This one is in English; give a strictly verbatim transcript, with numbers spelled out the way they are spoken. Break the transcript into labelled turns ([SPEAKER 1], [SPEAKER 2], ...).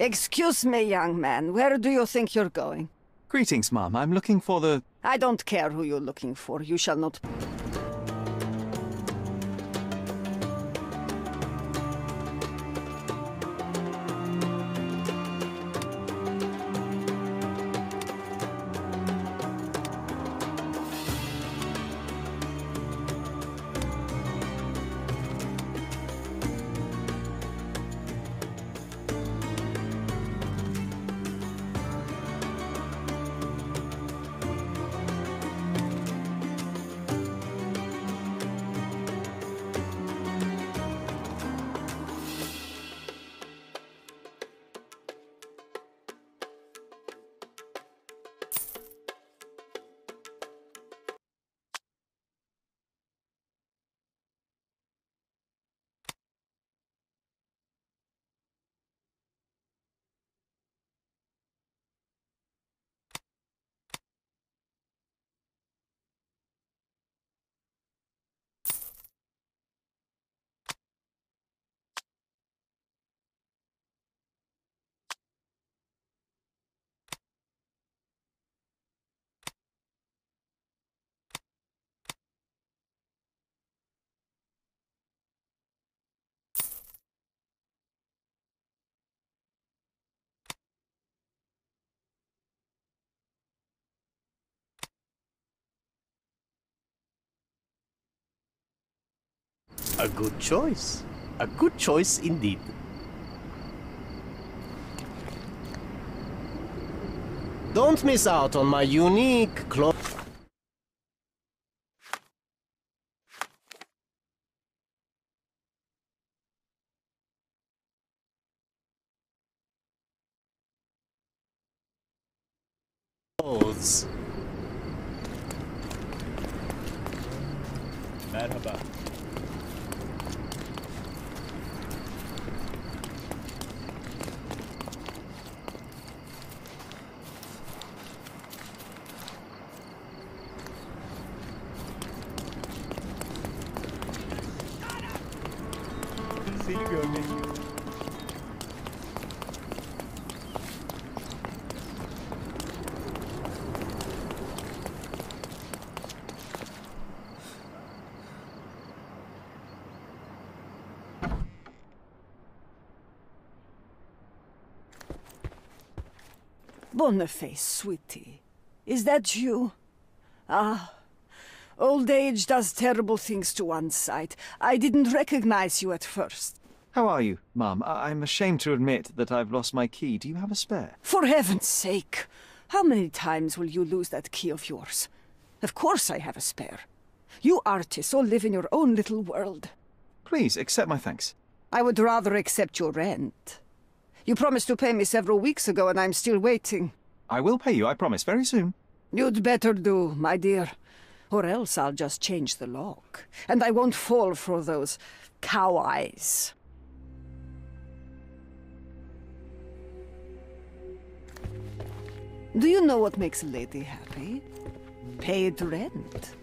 [SPEAKER 1] Excuse me, young man. Where do you think you're going?
[SPEAKER 2] Greetings, Mum. I'm looking for the...
[SPEAKER 1] I don't care who you're looking for. You shall not...
[SPEAKER 3] A good choice. A good choice indeed. Don't miss out on my unique clothes.
[SPEAKER 4] Merhaba. Seni görmek.
[SPEAKER 1] Boniface, sweetie. Is that you? Ah, old age does terrible things to one's sight. I didn't recognize you at first.
[SPEAKER 2] How are you, Mum? I- I'm ashamed to admit that I've lost my key. Do you have a spare?
[SPEAKER 1] For heaven's sake! How many times will you lose that key of yours? Of course I have a spare. You artists all live in your own little world.
[SPEAKER 2] Please, accept my thanks.
[SPEAKER 1] I would rather accept your rent. You promised to pay me several weeks ago, and I'm still waiting.
[SPEAKER 2] I will pay you, I promise, very soon.
[SPEAKER 1] You'd better do, my dear. Or else I'll just change the lock. And I won't fall for those cow eyes. Do you know what makes a lady happy? Paid rent.